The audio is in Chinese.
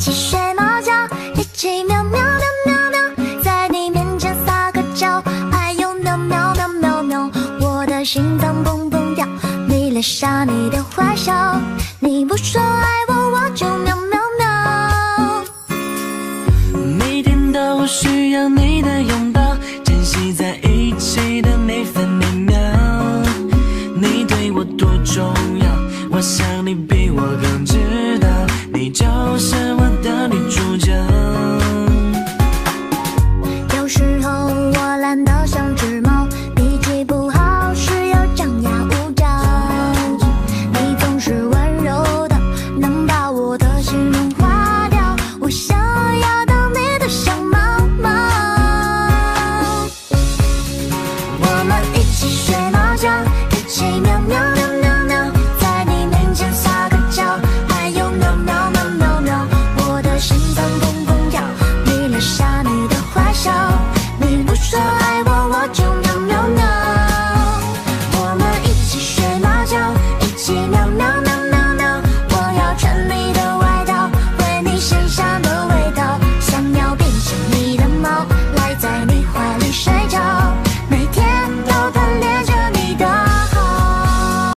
起睡猫叫，一起喵喵喵喵喵，在你面前撒个娇，还有喵喵喵喵喵，我的心脏蹦蹦跳，迷恋上你的坏笑，你不说爱我，我就喵喵喵。 每天都需要你的拥抱，珍惜在一起的每分每秒，你对我多重要，我想你比我更知道，你就是我的女主角。